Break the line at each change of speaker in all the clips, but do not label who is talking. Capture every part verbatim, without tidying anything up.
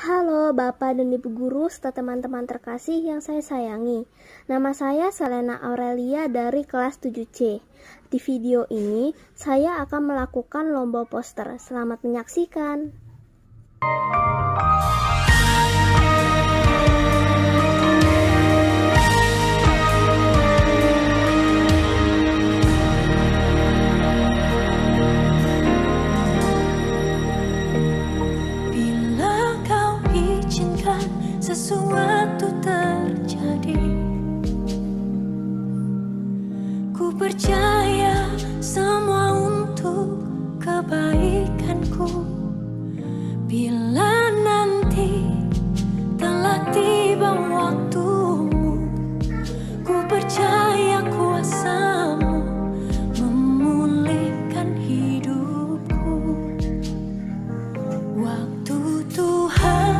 Halo Bapak dan Ibu Guru serta teman-teman terkasih yang saya sayangi. Nama saya Selena Aurelia dari kelas tujuh C. Di video ini saya akan melakukan lomba poster. Selamat menyaksikan.
Sesuatu terjadi, ku percaya semua untuk kebaikanku. Bila nanti telah tiba waktumu, ku percaya kuasamu memulihkan hidupku. Waktu Tuhan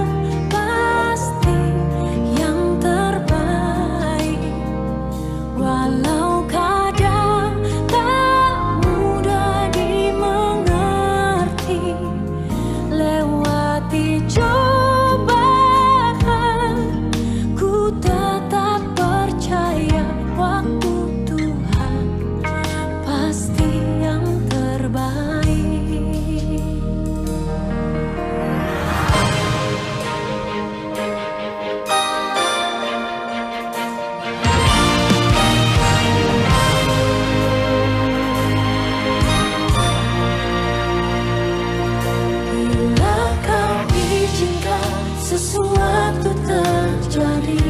sesuatu terjadi,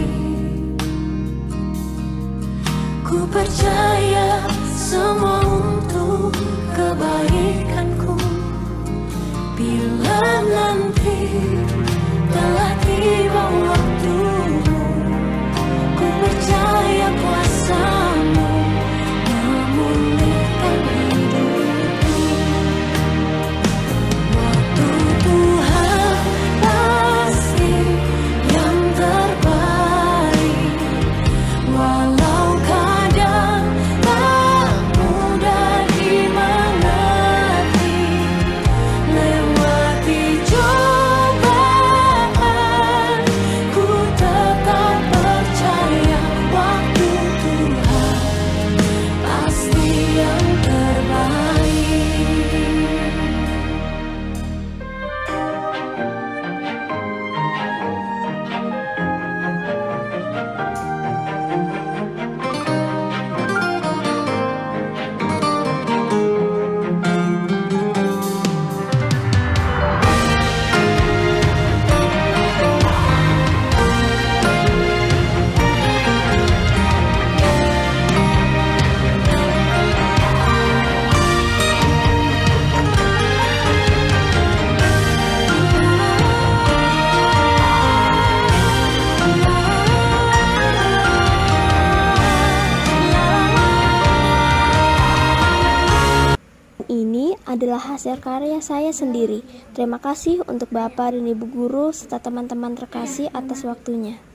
ku percaya semua untuk kebaikanku. Bila nanti telah tiba waktumu, ku percaya kuasamu memulihkan hidupku. Waktu Tuhan pasti yang terbaik, walau kadang tak mudah dimengerti. Lewati cobaan, ku tetap percaya waktu Tuhan pasti yang terbaik.
Ini adalah hasil karya saya sendiri. Terima kasih untuk Bapak dan Ibu Guru serta teman-teman terkasih atas waktunya.